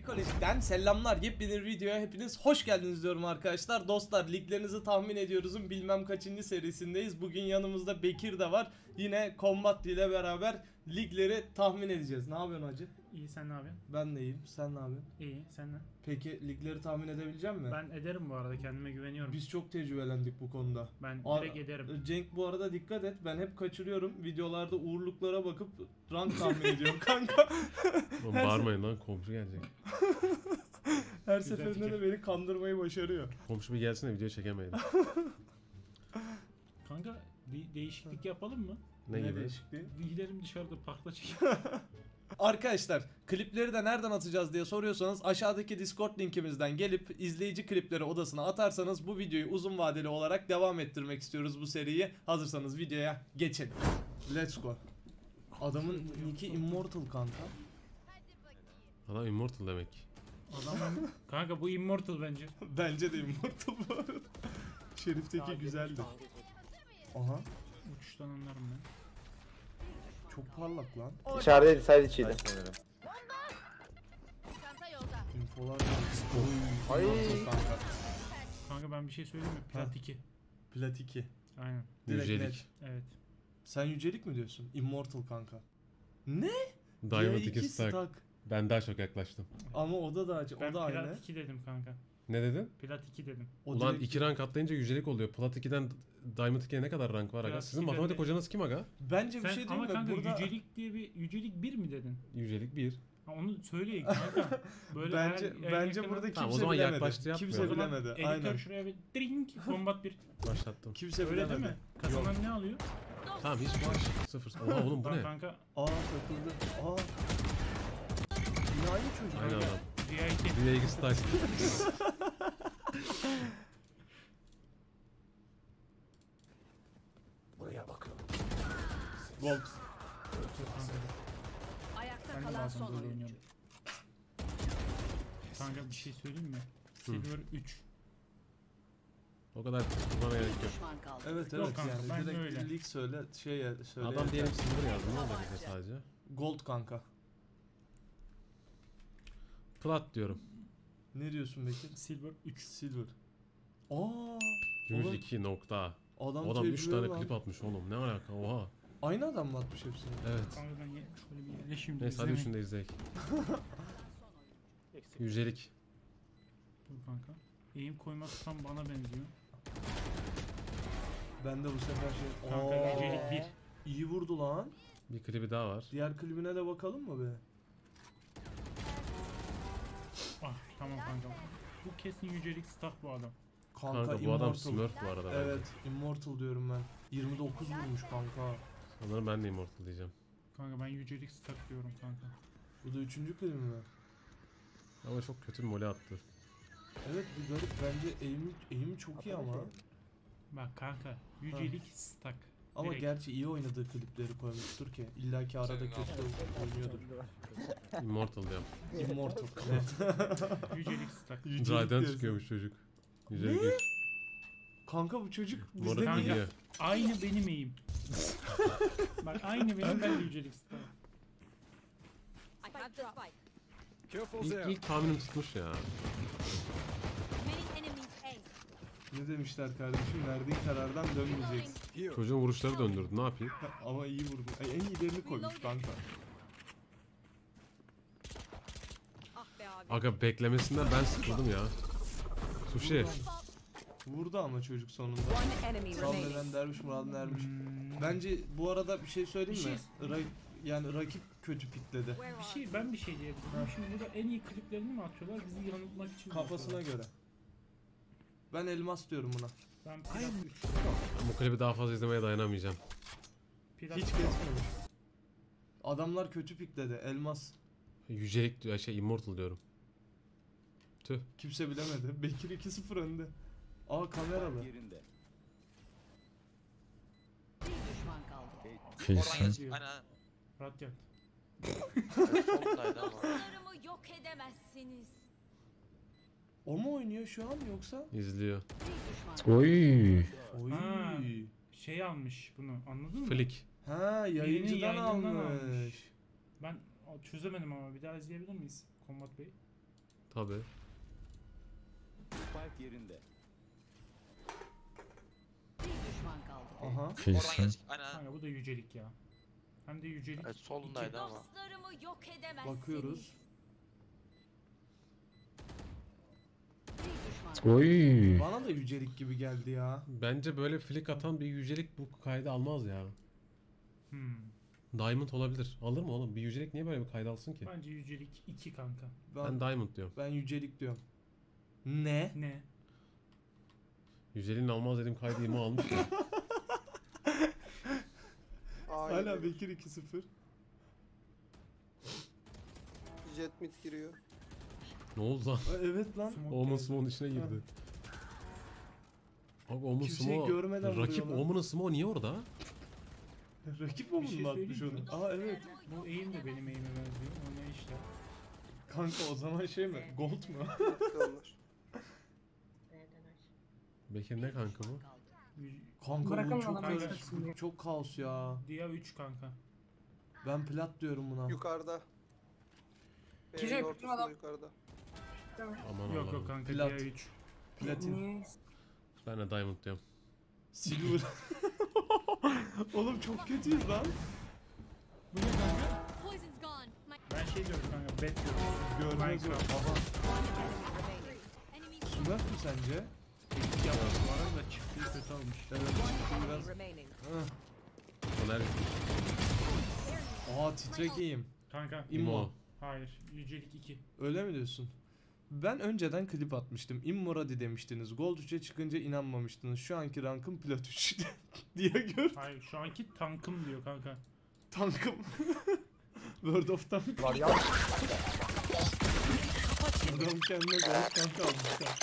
Psikolojik'ten selamlar. Yepyeni videoya hepiniz hoş geldiniz diyorum arkadaşlar. Dostlar, liglerinizi tahmin ediyoruz'un bilmem kaçıncı serisindeyiz. Bugün yanımızda Bekir de var. Yine Combat ile beraber ligleri tahmin edeceğiz. Ne yapıyorsun hacı? İyi, sen ne yapıyorsun? Ben de iyiyim. Sen ne yapıyorsun? İyi, sen ne? Peki ligleri tahmin edebilecek misin? Ben ederim bu arada, kendime güveniyorum. Biz çok tecrübelendik bu konuda. Ben direkt ederim. Cenk, bu arada dikkat et. Ben hep kaçırıyorum. Videolarda uğurluklara bakıp rank tahmin ediyorum kanka. Oğlum bağırmayın lan, komşu gelecek. Her Güzel seferinde fikir. de beni kandırmayı başarıyor. Komşu bir gelsin de video çekemeyiz. Kanka bir değişiklik yapalım mı? Ne gibi? değişikliği? Gidelim dışarıda parkta çekelim. Arkadaşlar, klipleri de nereden atacağız diye soruyorsanız aşağıdaki Discord linkimizden gelip izleyici klipleri odasına atarsanız bu videoyu uzun vadeli olarak devam ettirmek istiyoruz bu seriyi. Hazırsanız videoya geçelim. Let's go. Adamın nicki Immortal kanka. Adam immortal demek. Adamın... Kanka bu immortal bence. Bence de Immortal bu arada. Şerif'teki güzeldi. Aha. Uçuştan anlarım ben. Çok parlak lan. İçerideydi, sadece içiydi. Çanta yolda. Infolar. Ay. Immortal kanka. Kanka ben bir şey söyleyeyim mi? Plat 2. Plat 2. Aynen. Direkt Yücelik. net. Evet. Sen yücelik mi diyorsun? Immortal kanka. Ne? Diamond C2 2 stack. Ben daha çok yaklaştım. Ama o da Ben o da aynı. Plat 2 dedim kanka. Ne dedin? Plat 2 dedim. O Ulan direkt- 2 rank atlayınca yücelik oluyor. Plat 2'den Diamond 2'ye ne kadar rank var aga? Plat Sizin 2'den matematik de- hocanız kim aga? Bence bir Sen şey değil ama mi? kanka Burada yücelik diye bir yücelik 1 mi dedin? Yücelik 1. Ha, onu söyle kanka. Böyle bence burada Tamam, o kimse zaman bilemedi. yaklaştı, Kimse yapmıyor. bilemedi. Editör Aynen. şuraya bir drink combat 1. Başlattım. Kimse Öyle bilemedi. değil mi? Kazanan ne alıyor? Tamam, hiç sıfır. Oha oğlum bu Lan ne? kanka Aa, takıldı. Aa. Yine aynı çocuk. Aynı adam. VIP. Dünya 2 stack. Gold. Ayakta Ben de kalan bazen son böyle oyuncu. oynuyorum. Kanka bir şey söyleyeyim mi? Silver 3. O kadar tutmana gerek yok. Düşman kaldı. Evet Yok evet, kanka, yani ben direkt öyle. lig söyle söyle. Adam diyelim silver yazdı. Ne olacak bize sadece? Gold kanka. Plat diyorum. Ne diyorsun Bekir? Silver 3. Silver. Aa. Gümüş Oğlum, 2 nokta. Adam, Adam 3 tecrübeli tane lan. klip atmış oğlum. Ne alaka? Oha. Aynı adam mı atmış hepsini? Evet. Kanka ben şöyle bir yerleşim. Neyse hadi üçünü de izleyelim. Yücelik. Dur kanka. Eğim koyması tam bana benziyor. Ben de bu sefer şey... Kanka Aa, yücelik 1. İyi vurdu lan. Bir klibi daha var. Diğer klibine de bakalım mı be? Ah tamam kanka. Bu kesin yücelik staff bu adam. Kanka, Kanka bu Immortal. adam Smurf bu arada. Evet, Immortal diyorum ben. 29 vurmuş kanka. Sanırım ben de Immortal diyeceğim. Kanka ben yücelik staff diyorum kanka. Bu da 3. klibi mi? Ama çok kötü bir mole attı. Evet, bir garip. Bence eğimi çok iyi ama. Bak kanka yücelik stack. Ama Direkt. gerçi iyi oynadığı klipleri koymuştur ki. İlla ki arada kötü oynuyordur. Immortal diyorum. Immortal. Evet. Yücelik stack. Yücelik Dryden diyorsun. çıkıyormuş çocuk. Yücelik 3. Kanka bu çocuk bizde Moruk Kanka. niye? gidiyor. Aynı benim eğim. Bak aynı benim, ben de yücelik staff. I have the spike. İlk tahminim tutmuş ya. Many enemies A. Ne demişler kardeşim? Verdiğin karardan dönmeyeceksin. Çocuğun vuruşları döndürdü. Ne yapayım? Ama iyi vurdu. En iyilerini koymuş kanka. Ah be abi. Aga beklemesinden ben sıkıldım ya. Sushi. Vurdu ama çocuk sonunda. One enemy Sabreden derviş Murad'ın ermiş. Bence bu arada bir şey söyleyeyim mi? Yani rakip kötü pikledi. Ben bir şey diyebilirim. Şimdi burada en iyi kliplerini mi atıyorlar? Bizi yanıltmak için mi Kafasına atıyorlar? göre. Ben elmas diyorum buna. Ben Plat 3. Ben bu klibi daha fazla izlemeye dayanamayacağım. Plat Hiç kesmemiş. Adamlar kötü pikledi. Elmas. Yücelik diyor, Immortal diyorum. Tüh. Kimse bilemedi. Bekir 2-0 önde. Aa, kameralı. Bir düşman kaldı. Orhan aynen. Radyant. Soldaydı ama. Sınırımı yok edemezsiniz. O mu oynuyor şu an yoksa? İzliyor. Bir düşman. Oy. Oy. Ha. Şey almış bunu, anladın mı? Flick. Ha, yayıncıdan yayıncından almış. almış. Ben çözemedim ama bir daha izleyebilir miyiz Combat Bey? Tabii. Spike yerinde. Bir düşman kaldı. Aha. Oradan Filsin. geç. Aynen. Kanka bu da yücelik ya. Hem de yücelik. Evet, solundaydı ama. Dostlarımı yok edemezsiniz. Bakıyoruz. Bir düşman Oy. Bana da yücelik gibi geldi ya. Bence böyle flick atan bir yücelik bu kaydı almaz ya. Hmm. Diamond olabilir. Alır mı oğlum? Bir yücelik niye böyle bir kaydı alsın ki? Bence yücelik 2 kanka. Ben Diamond diyorum. Ben yücelik diyorum. Ne? Ne? Yüceliğin almaz dediğim kaydı imo almış ya. Hala Bekir 2-0. Jet mid giriyor. Ne oldu lan? Evet lan. Smoke Omen geldi. Smoke'un içine girdi. Abi Omen Kimseyi Smoke, görmeden rakip vuruyor lan. Omen'ın Smoke niye orada? Rakip mi Bir şey bunun atmış söyleyeyim onu? mi? Aa evet. Bu aim de benim aim'e benziyor. O ne işte? Kanka o zaman şey mi? Gold mu? Kalır. Bekir ne kanka bu? Kanka Bırakın bu çok bana, öyle. ben Çok kaos ya. Dia 3 kanka. Ben plat diyorum buna. Yukarıda. Kişi B'nin bütün ortasında adam- yukarıda. Aman Yok Allah'ım. yok kanka Plat. Dia 3. Platin. Ben de Diamond diyorum. Silver. Oğlum çok kötüyüz lan. Bu ne kanka? Poison's gone. My Ben şey diyorum kanka, bet diyorum. Görmez o. Minecraft. Aha. enemy Smurf mü sence? Eksik yapmış bu arada, çıktığı kötü olmuş. Evet. çıktı biraz. remaining. Hıh. Soner Aa titrek iyiyim. Kanka, İmmo. hayır, yücelik 2. Öyle mi diyorsun? Ben önceden klip atmıştım. Immoradi demiştiniz. Gold 3'e çıkınca inanmamıştınız. Şu anki rankım plat 3 diye gör. Hayır, şu anki tankım diyor kanka. Tankım. Word of Tank. Var ya. Adam kendine gold tank almış ya.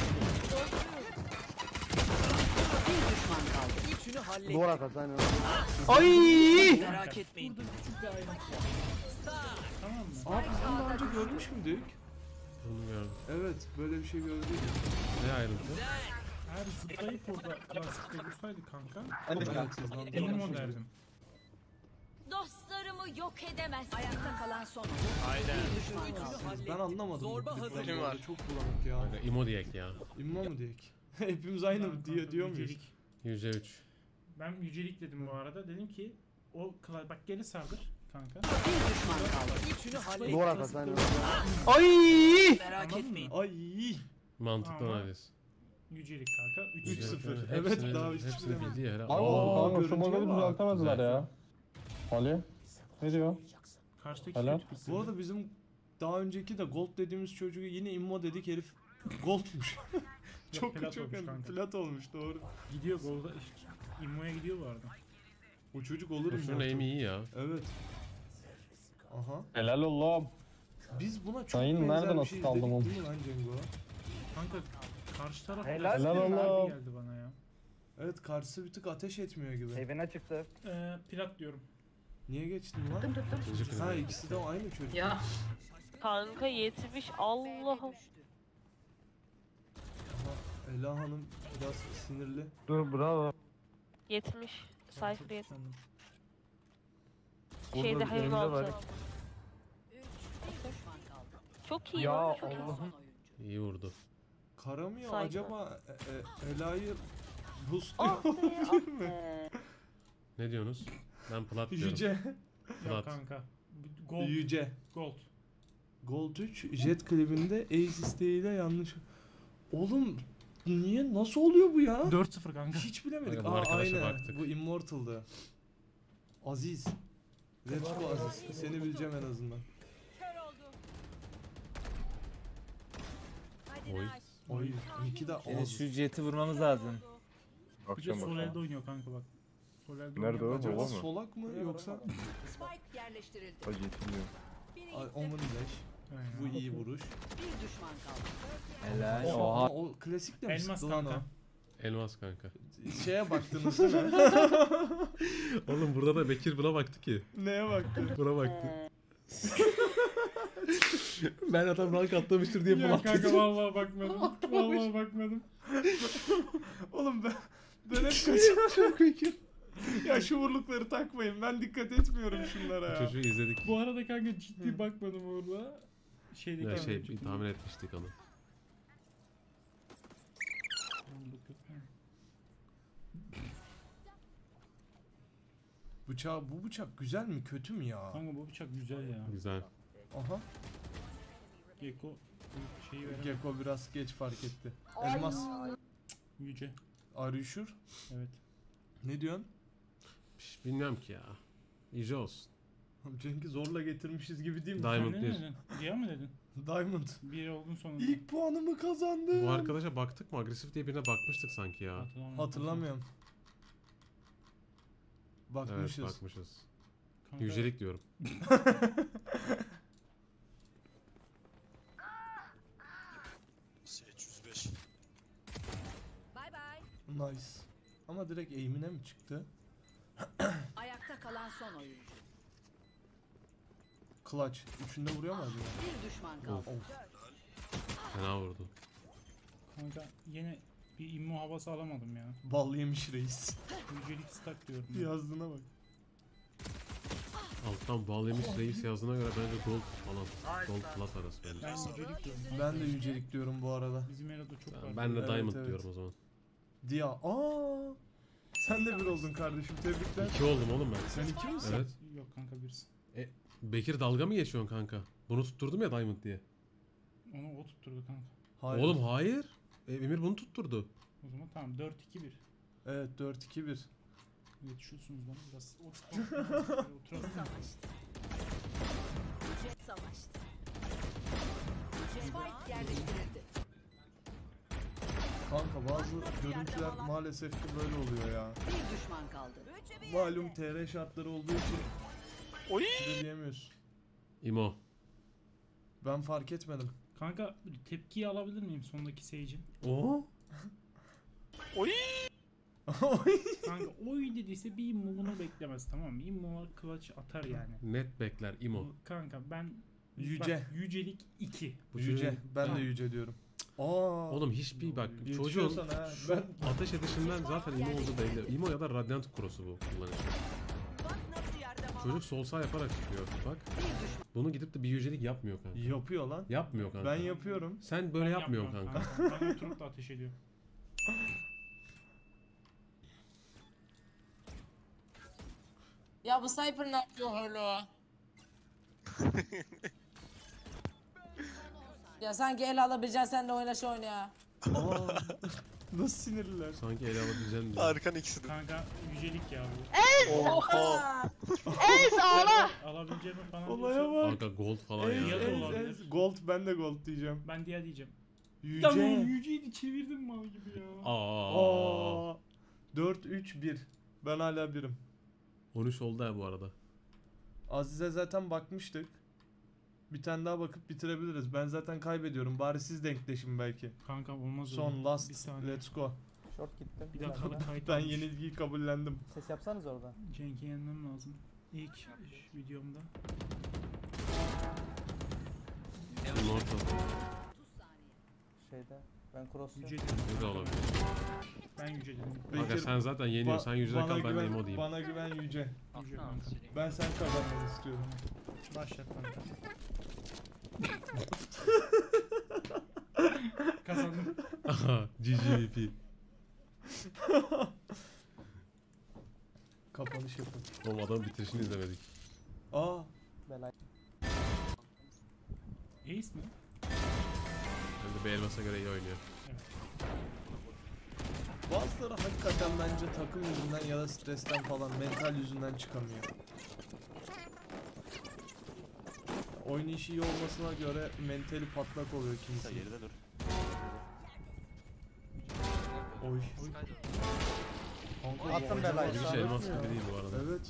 Bir düşman kaldı. Duvar arkası aynen. Merak etmeyin. Burada küçük bir ayrıntı var. Tamam mı? Aa biz bunu daha önce görmüş müydük? bunu gördüm. Evet böyle bir şey gördük. Ne ayrıntı? Eğer zıplayıp orada klasikte dursaydı kanka, Evet Emmo hızlandı. derdim. Dostlarımı yok edemezsiniz. Ayakta kalan son. Aynen. Bir düşman kaldı. Ben anlamadım bu klipten Kim bu var? arada. Çok bulanık ya. Kanka imo diyek ya. İmmo mu diyek? Hepimiz aynı mı diyor muyuz? Yücelik. Yüce 3. Ben yücelik dedim bu arada. Dedim ki o bak geri sardır kanka. Bir düşman kaldı. Duvar arkası aynen. Merak etmeyin. Ay. Mantıklı Ama- analiz. Yücelik kanka. 3 Üç 0. sıfır. Evet, daha hiç hepsini bilemedim. bildi ya helal. Aa, Kanka şu görüntüye modeli bak. düzeltemezler Güzel. ya. Ali. Ne diyor? Karşıdaki Helal. kötü piksel. Bu arada bizim daha önceki de gold dediğimiz çocuğu yine immo dedik herif goldmuş. çok plat çok olmuş kanka. plat olmuş doğru. Gidiyor golda. İmmo'ya gidiyor bu arada. O çocuk olur mu? Şunun aim'i iyi ya. Evet. Aha. Helal oğlum. Biz buna çok Sayın, benzer nereden bir nasıl şey kaldım izledik oğlum? değil mi lan Cengo? Kanka karşı taraf Helal. biraz Helal harbi oğlum. geldi bana ya. Evet karşısı bir tık ateş etmiyor gibi. Evine çıktı. Plat diyorum. Niye geçtin lan? İkinci kız. Ha ikisi de aynı çocuk. Ya. Kanka 70 Allah'ım. Ama Ela Hanım biraz sinirli. Dur bravo. 70. Cypher 70. Sandım. Burada Şeyde hayır önümde var. altı. Bir düşman kaldı. Çok iyi Ya lan çok iyi. Allah'ım. Son oyuncu. İyi vurdu. Karamıyor Saygı. acaba Ela'yı boostluyor Ah be, olabilir ah mi? be. Ne diyorsunuz? Ben plat diyorum. Yüce. Ya Plat. kanka. Gold. Yüce. Gold. Gold 3 Jet klibinde Ace isteğiyle yanlış. Oğlum niye nasıl oluyor bu ya? 4-0 kanka. Hiç bilemedik. Kanka, bu Aa arkadaşa aynen. baktık. Bu Immortal'dı. Aziz. Let's go Aziz. Seni bileceğim en azından. Kör oldu. Hadi Oy. Naş. Oy. İki de ağız. Şu jeti vurmamız lazım. Bir de sol elde oynuyor kanka bak. Sol elde Nerede oynuyor. o? Acaba Baba mı? solak mı yoksa Spike yerleştirildi. Biri Ay, gitti. Omen Dash. Aynen. Bu iyi vuruş. Bir düşman kaldı. Helal. Ama Oha. o klasik de mi Elmas sıktı lan kanka. o? Elmas kanka. Şeye baktınız değil mi? Oğlum burada da Bekir buna baktı ki. Neye baktın? Buna baktı. Ben adam rank atlamıştır diye Ya falan. kanka vallahi bakmadım. Vallahi bakmadım. Oğlum ben hep kaçırıyorum Bekir. Ya şu vurlukları takmayın. Ben dikkat etmiyorum şunlara ya. Çocuğu izledik. Bu arada kanka ciddi bakmadım orada. şeydeki Ya çok iyi. tahmin etmiştik onu. Bu bıçak güzel mi kötü mü ya? Kanka bu bıçak güzel ya. Güzel. Aha. Gecko bu şeyi veremem. Gecko biraz geç fark etti. Elmas. Yüce. Are you sure? Evet. Ne diyorsun? Bilmiyorum ki ya. İyice olsun. Cenk'i zorla getirmişiz gibi değil mi? Diamond Sen ne 1. dedin? Diya mı dedin? Diamond. Bir oldun sonunda. İlk puanımı kazandım. Bu arkadaşa baktık mı? Agresif diye birine bakmıştık sanki ya. Hatırlamıyorum. Bakmışız. Evet bakmışız. Kanka, Yücelik diyorum. Bay bay. Nice. Ama direkt aim'ine mi çıktı? Ayakta kalan son oyuncu. Clutch. Üçünde vuruyor mu acaba? Bir düşman kaldı. Of. Fena vurdu. kanka yine bir immo havası alamadım ya. Bal yemiş reis. Yücelik stack diyorum. ben. Yazdığına bak. Alttan bağlamış reis yazdığına göre bence gold falan. Gold plat arası bence. Ben yücelik diyorum. Ben de yücelik diyorum bu arada. Bizim Elo'da çok var. Ben de Evet, diamond evet. diyorum o zaman. Dia. Aa! Sen de bir oldun kardeşim. Tebrikler. 2 oldum oğlum ben. Sen iki misin? Evet. Yok kanka birisi. Bekir dalga mı geçiyorsun kanka? Bunu tutturdum ya diamond diye. Onu o tutturdu kanka. Hayır. Oğlum hayır. Emir bunu tutturdu. O zaman tamam 4-2-1. Evet 4-2-1. Yetişiyorsunuz lan biraz. Oturalım. Savaştı. Jet savaştı. Spike yerleştirildi. Kanka bazı görüntüler maalesef ki böyle oluyor ya. Bir düşman kaldı. Malum TR şartları olduğu için diyemiyorsun. İmo. Ben fark etmedim. Kanka tepkiyi alabilir miyim sondaki Sage'in? Oo. Kanka oy dediyse bir immo'unu beklemez tamam mı? Immo clutch atar yani. Net bekler İmo. Kanka ben Yüce. bak, yücelik 2. Bu Yüce. çocuğun- Ben de Tamam. yüce diyorum. Aa. Oğlum hiçbir bak çocuğun Yetişiyorsan ha. şu ateş edişinden zaten İmo oldu belli. İmo ya da Radiant Cross'u bu kullanıyor. Bak nasıl yerde baba. Çocuk sol sağ yaparak çıkıyor. Bak. Bunu gidip de bir yücelik yapmıyor kanka. Yapıyor lan. Yapmıyor kanka. Ben yapıyorum. Sen böyle yapmıyorsun kanka. Ben oturup da ateş ediyorum. Ya bu Sniper ne yapıyor öyle? Ya sanki el alabileceksin sen de oyna şu oyunu ya. Aa. Nasıl sinirliler? Sanki ele alabileceğim diye. Arkan ikisi de. Kanka yücelik ya bu. Oha! Alabileceğimi falan Olaya diyorsa bak. Kanka gold falan Ez, Ya da ya. olabilir. ez. Gold, ben de gold diyeceğim. ben diye diyeceğim. Yüce. Tamam yüceyi çevirdim mal gibi ya. Aa. 4-3-1. Ben hala birim. 13 oldu ya bu arada. Aziz'e zaten bakmıştık. Bir tane daha bakıp bitirebiliriz. Ben zaten kaybediyorum. Bari siz denkleşin belki. Kanka olmaz öyle. Son Bir last. saniye. Let's go. Short gittim. Bir dakika bir kayıt Ben almış. yenilgiyi kabullendim. Ses yapsanız orada. Cenk'i yenmem lazım. İlk videomda. Immortal. 30 saniye. Şeyde. Ben cross'u. Yüce Bu da olabilir. Ben yüce dedim. Kanka Bekir, sen zaten yeniyorsun. Sen yüzde bana kal ben de güven- Imo diyeyim. Bana güven yüce. Yüce kanka. Ben sen kazanmanı istiyorum. Başlat kanka. Kazandım. Aha, GGVP. Kapanış yapın. Oğlum adamın bitirişini izlemedik. Aa. Belay. Ace mi? Hem de bir elmasa göre iyi oynuyor. Bazıları hakikaten bence takım yüzünden ya da stresten falan mental yüzünden çıkamıyor. Oynayışı iyi olmasına göre mentali patlak oluyor kimse. Geride dur. Oy. Kanka, Attım bu belayı. acaba- Bir şey elmas gibi değil bu arada. Evet.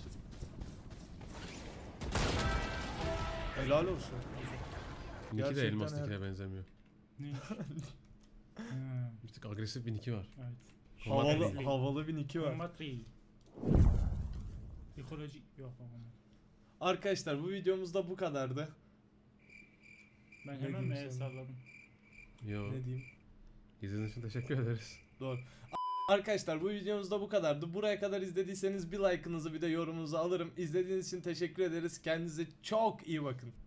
Helal olsun. Niki de Gerçekten elmastakine benzemiyor. Neymiş? Ha, Bir tık agresif bir Niki var. evet. Combat Havalı, Ray. havalı bir nicki var. Combat Ray. Ekoloji yok ama. Arkadaşlar bu videomuz da bu kadardı. Ben Ne hemen diyeyim mi sana? salladım? Yo. Ne diyeyim? İzlediğiniz için teşekkür ederiz. Doğru. Arkadaşlar bu videomuz da bu kadardı. Buraya kadar izlediyseniz bir like'ınızı bir de yorumunuzu alırım. İzlediğiniz için teşekkür ederiz. Kendinize çok iyi bakın.